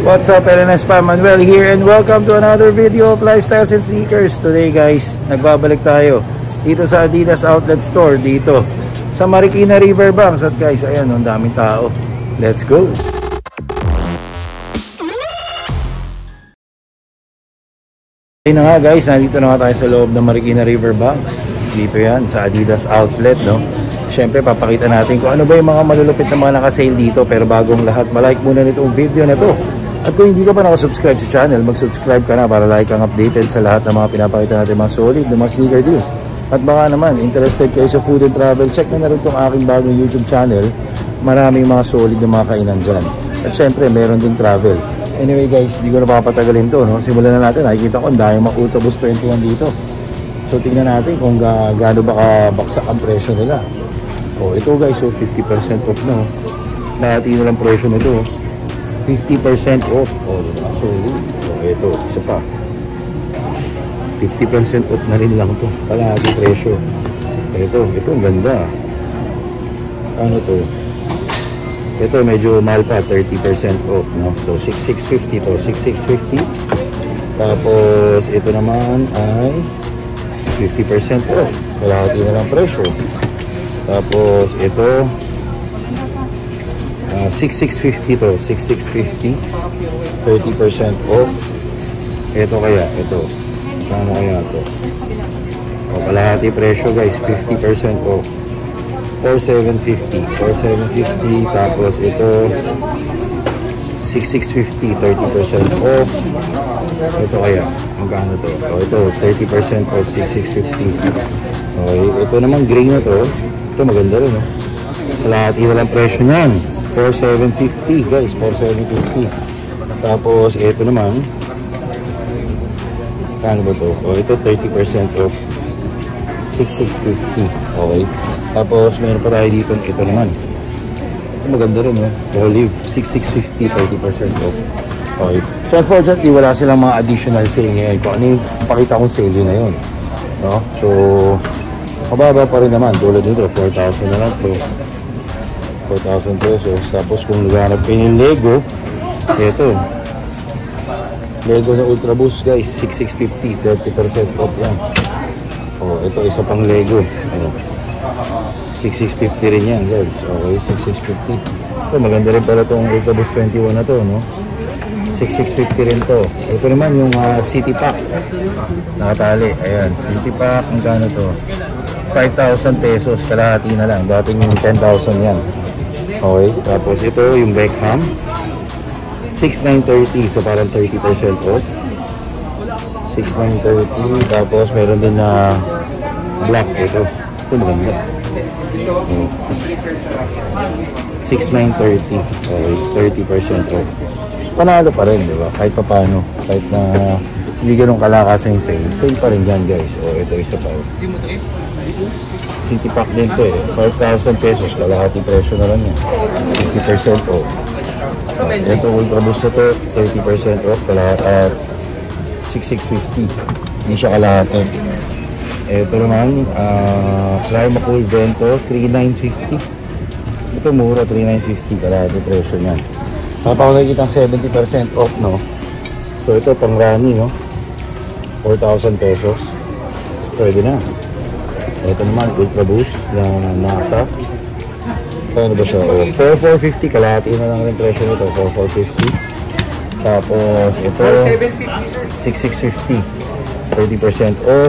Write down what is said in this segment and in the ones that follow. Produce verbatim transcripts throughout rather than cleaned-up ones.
What's up, L N S Fam? Manuel here and welcome to another video of Lifestyles and Sneakers. Today guys, nagbabalik tayo dito sa Adidas Outlet Store dito sa Marikina Riverbanks. At guys, ayan, ang daming tao. Let's go! Ayun na nga guys, nandito na nga tayo sa loob ng Marikina Riverbanks. Dito yan, sa Adidas Outlet, no? Siyempre, papakita natin kung ano ba yung mga malulupit na mga nakasale dito. Pero bagong lahat, malike muna nitong video na to. At kung hindi ka pa nakasubscribe sa channel, mag-subscribe ka na para like kang updated sa lahat ng mga pinapakita natin, mga solid na mga sneaker deals. At baka naman, interested kayo sa food and travel, check na na rin itong aking bagong YouTube channel. Maraming mga solid na mga kainan dyan. At syempre, meron din travel. Anyway guys, hindi ko na papatagalin to, no? Simulan na natin. Nakikita ko, dahil mga Ultraboost twenty-one dito. So tingnan natin kung ga gaano ba kabaksak ang presyo nila. O ito guys, so fifty percent off na, no? Nahati na lang presyo nito, fifty percent off. O diba? So, so ito, isa pa, fifty percent off na rin lang to. Kalahati presyo. Ito, ito ang ganda. Ano to? Ito medyo mahal pa, thirty percent off, no? So sixty-six fifty to, sixty-six fifty. Tapos ito naman ay fifty percent off. Kalahati na lang presyo. Tapos ito uh, sixty-six fifty to, sixty-six fifty, thirty percent off. Ito kaya, ito. Kano kaya ito? O, kalahati presyo guys, fifty percent off. forty-seven fifty, forty-seven fifty. Tapos ito sixty-six fifty, thirty percent off. Ito kaya, magkano to? O, ito thirty percent off, sixty-six fifty. Okay, ito naman gray na to. Ito maganda rin, no? Kalahati na lang presyo niyan, forty-seven fifty guys, forty-seven fifty. Tapos ito naman, kano ba to? O, ito thirty percent off, sixty-six fifty. Okay. Tapos meron pa tayo dito, ito naman. Ito maganda rin, no? Olive, sixty-six fifty, thirty percent off. Okay. So unfortunately, wala silang mga additional sale ngayon. Kung ano yung pakita kong sale yun na yun, no? So mababa pa rin naman. Tulad nito, four thousand na lang to, four thousand pesos. Tapos kung naghanap kayo ng Lego, ito Lego na Ultraboost guys, sixty-six fifty, thirty percent off yan. Oh, ito isa pang Lego. Oh, sixty-six fifty rin yan guys. Okay, sixty-six fifty. Ito maganda rin pala itong Ultraboost twenty-one na to, no? sixty-six fifty rin to. Ito naman yung uh, City Pack nakatali. Ayan, City Pack, magkano to? five thousand pesos, kalahati na lang. Dating yung ten thousand yan. Okay, tapos ito yung Beckham, sixty-nine thirty. So parang thirty percent off, sixty-nine thirty. Tapos meron din na black. Ito, ito maganda. Oh, sixty-nine thirty. Okay, thirty percent off. Panalo pa rin, diba? Kahit pa paano, kahit na hindi ganun kalakas yung sale, sale pa rin dyan guys. O, ito isa pa. City Pack din to eh, five thousand pesos, kalahati presyo na lang yan, fifty percent off. O, ito Ultraboost na to, thirty percent off, kalahati at sixty-six fifty, hindi siya kalahati. Ito naman, uh, Climacool Vento, thirty-nine fifty. Ito mura, thirty-nine fifty, kalahati presyo niyan. Papa ko nakikita seventy percent off, no? So ito pang Rani, no? four thousand pesos. Pwede na. Ito naman, Ultraboost na NASA. Ano ba siya? Oh, four fifty, kalahati na lang rin presyo nito, four fifty. Tapos ito sixty-six fifty, thirty percent off.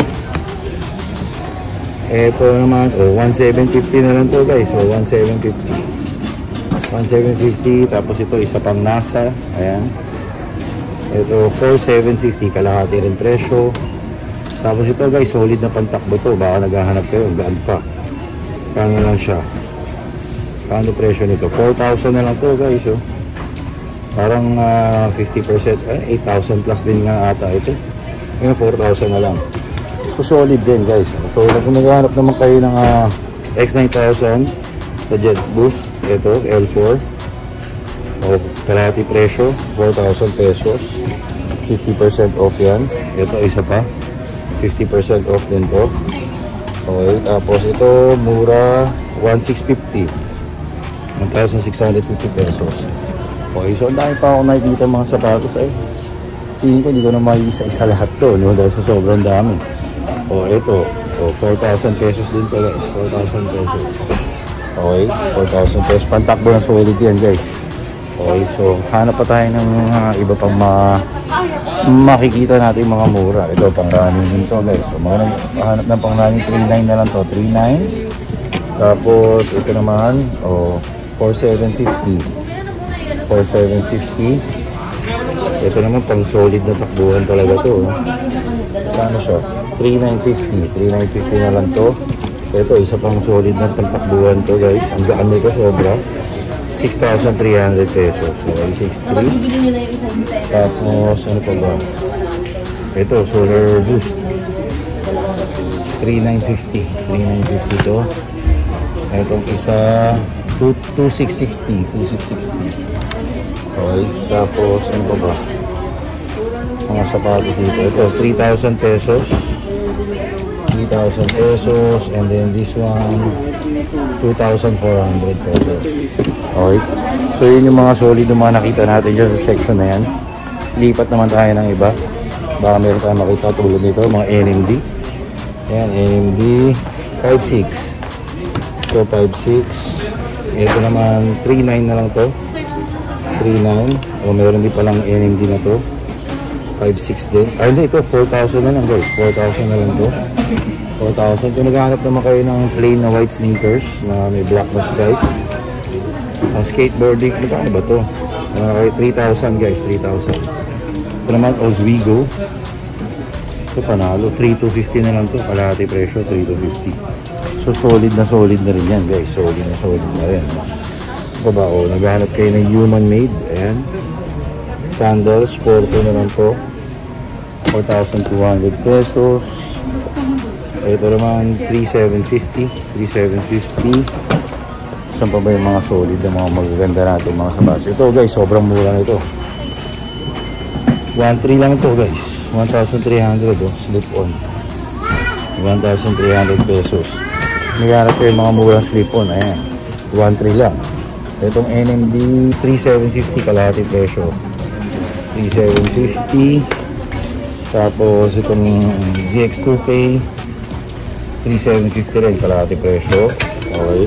Ito naman, oh, seventeen fifty na lang to guys. So seventeen fifty, seventeen fifty. Tapos ito isa pang NASA. Ayan, ito forty-seven fifty, kalahati rin presyo. Tapos ito guys, solid na pantakbo to. Baka naghahanap kayo, gaan pa. Kano lang siya, kano presyo nito? four thousand na lang to guys, oh. Parang uh, fifty percent, eh, eight thousand plus din nga ata ito. Ngayon four thousand na lang. So solid din guys. So kung naghahanap naman kayo ng uh, X nine thousand sa Jets Boost, ito L four, o kalahati presyo, four thousand pesos, fifty percent off yan. Ito isa pa, fifty percent off din to. Okay, tapos ito mura, sixteen fifty, one thousand six hundred fifty pesos. Okay, so ang dami pa ako nakikita mga sapatos ay. Tingin ko, hindi ko na maisa-isa lahat to, no? Dahil sa sobrang dami. O, ito. O, four thousand pesos din to, guys. four thousand pesos. Okay, four thousand pesos. Pantakbo ng solid yan, guys. Okay, so hanap pa tayo ng mga iba pang ma makikita natin mga mura. Ito, pang running din to, guys. So, mga hanap ng pang running, three nine na lang to. three nine. Tapos, ito naman, o, four seven fifty. four seven fifty. Ito naman pang solid na takbuhan talaga to. Kano siya? three nine fifty. three nine fifty na lang to. Ito isa pang solid na takbuhan to, guys. Ang gaan nito sobra. six thousand three hundred pesos. So six three. Tapos ano pa ba? Ito solar boost. three nine fifty. three nine fifty to. Itong isa two six sixty. two six sixty. Okay, tapos ano pa ba? Mga sapatos dito. Ito, three thousand pesos. three thousand pesos. And then this one, two thousand four hundred pesos. Okay. So, yun yung mga solid na mga nakita natin dyan sa section na yan. Lipat naman tayo ng iba. Baka meron tayo makita tulad nito, mga N M D. Ayan, N M D five six. Ito, five six. Ito naman, three nine na lang to. three nine. O, meron din palang N M D na to. five six din. Ay, hindi. Ito, four thousand na lang, guys. four thousand na lang to. four thousand. Kung naghahanap naman kayo ng plain na white sneakers na may black na stripes. Ang skateboarding, magkano ba to? Uh, three thousand, guys. three thousand. Ito naman, Oswego. Ito, panalo. three two fifty na lang to. Kalahati presyo, three two fifty. So, solid na solid na rin yan, guys. Solid na solid na rin. Ito ba, o, naghahanap kayo ng human made. Ayan. Sandals, four two na lang to. four thousand two hundred pesos. Ito naman, three seven fifty. three seven fifty. Saan pa ba yung mga solid na mga magaganda natin mga sapatos? Ito, guys, sobrang mura na ito. one three lang ito, guys. one thousand three hundred, oh. Slip on. one thousand three hundred pesos. Naghanap kayo mga murang slip on. Ayan. one three lang. Itong N M D, three seven fifty kalahati presyo. three seven fifty. Tapos itong Z X two K, three seven fifty rin kalahati presyo. Okay.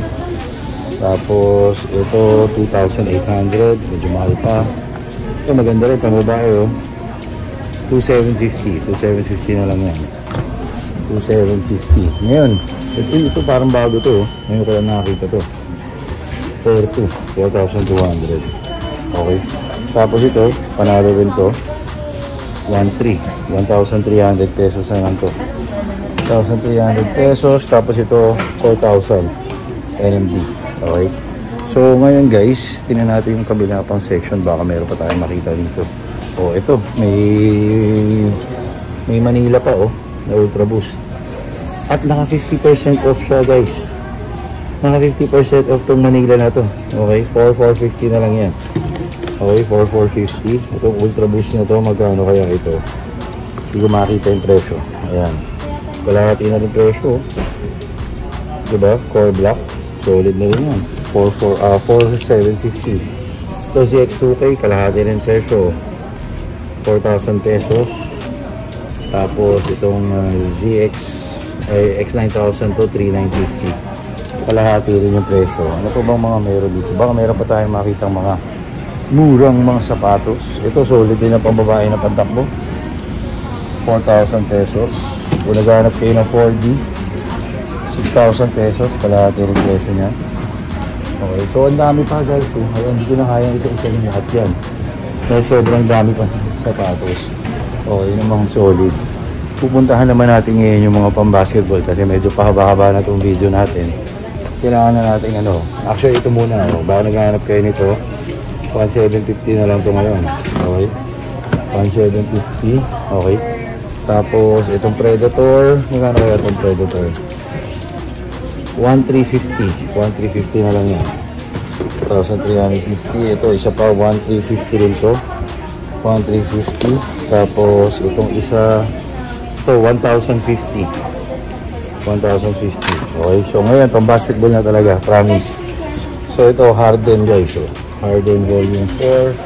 Tapos ito two thousand eight hundred, medyo mahal pa. Ito maganda rin, pambabae, oh. two seven fifty. two seven fifty na lang yan. two seven fifty. Ngayon, ito, ito parang bago to, oh. Ngayon ko lang nakakita to. four two. four thousand two hundred. Okay. Tapos ito, panalo rin to. one three. one thousand three hundred pesos na lang to. one thousand three hundred pesos. Tapos ito, four thousand. N M D. Okay. So, ngayon guys, tingnan natin yung kabila pang section. Baka meron pa tayong makita dito. O, ito. May may Manila pa, oh. Na Ultra Boost. At naka fifty percent off siya, guys. Naka fifty percent off tong Manila na to. Okay. four four fifty na lang yan. Okay, four four fifty. Itong Ultra Boost na to, magkano kaya ito? Hindi ko makita yung presyo. Ayan. Kalahati na rin presyo. Diba? Core black. Solid na rin yan. four seven fifty. Ito Z X two K, kalahati rin presyo. four thousand pesos. Tapos itong uh, Z X ay X nine thousand to three nine fifty. Kalahati rin yung presyo. Ano pa bang mga meron dito? Baka meron pa tayong makitang mga murang mga sapatos. Ito solid din ang pambabae na pantakbo. four thousand pesos. Kung naghanap kayo ng four D, six thousand pesos. Kalahati rin presyo niya. Okay, so ang dami pa, guys. So, ayan, hindi ko na kaya isa-isa yung lahat yan. Dahil sobrang dami pa sapatos. Okay, yung mga solid. Pupuntahan naman natin ngayon yung mga pang-basketball kasi medyo pahaba-haba na itong video natin. Kailangan na natin ano. Actually, ito muna. Oh. Baka naghanap kayo nito. one seven fifty na lang ito ngayon. Okay. one seven fifty. Okay. Tapos, itong Predator. Magkano kaya itong Predator? one three fifty. one three fifty na lang yan. one thousand three hundred fifty. Ito, isa pa. one three fifty rin ito. one three fifty. Tapos, itong isa. Ito, one thousand fifty. one thousand fifty. Okay. So, ngayon, pang basketball na talaga. Promise. So, ito, Harden, guys. So, Harden Volume four.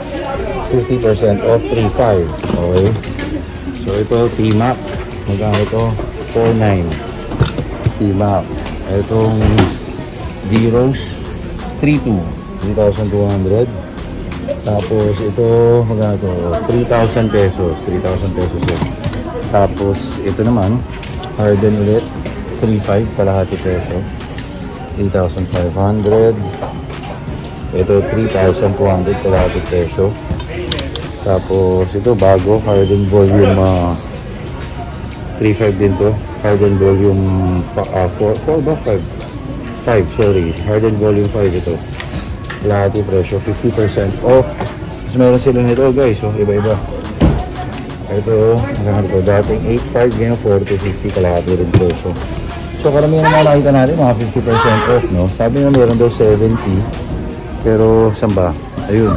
fifty percent off, three five. Okay. So ito, T-Mac. Magkano ito? four nine. T-Mac. Itong D-Rose, three two. three thousand two hundred. Tapos ito, magkano ito? three thousand pesos. three thousand pesos yun. Tapos ito naman, Harden ulit. three five, kalahati peso. three thousand five hundred. Ito, three thousand two hundred, kalahati peso. Tapos ito, bago, Harden Volume uh, three five din to. Harden Volume uh, four, four ba? five? five, sorry. Harden Volume five ito. Kalahati presyo, fifty percent off. Tapos meron sila nito guys, oh, iba-iba. Ito, magkano ito? Dating eight five, ngayon forty fifty, kalahati rin presyo. So karamihan naman nakita natin mga fifty percent off, no? Sabi na meron daw seventy, pero saan ba? Ayun.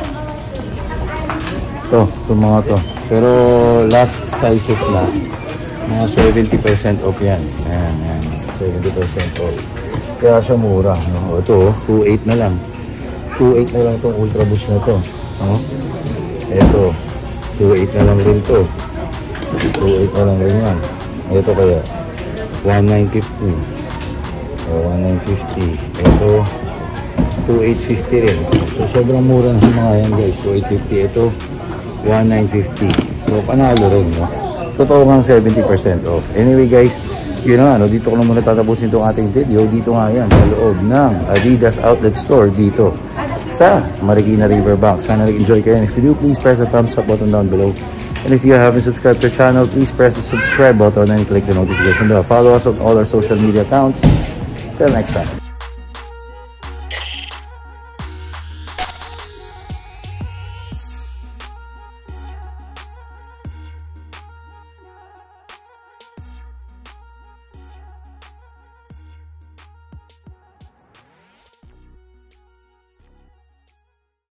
Ito, itong mga to. Pero last sizes na, mga seventy percent off yan. Ayan, ayan. seventy percent off. Kaya siya mura, no? Ito, two eight na lang. two eight na lang itong Ultra Boost na to, no? Ito, two eight na lang rin to. two eight na lang rin yan. Ito kaya one nine fifty. O, one nine fifty. Ito, two eight fifty rin. So, sobrang mura ng mga yan guys. two eight fifty. Ito, one nine fifty. So, panalo rin, no? Totoo nga seventy percent off. Anyway guys, yun na, no? Dito ko na muna tatapusin itong ating video. Dito nga yan, sa loob ng Adidas Outlet Store dito sa Marikina Riverbank. Sana nag-enjoy kayo. And if you do, please press the thumbs up button down below. And if you haven't subscribed to our channel, please press the subscribe button and click the notification bell. Follow us on all our social media accounts. Till next time.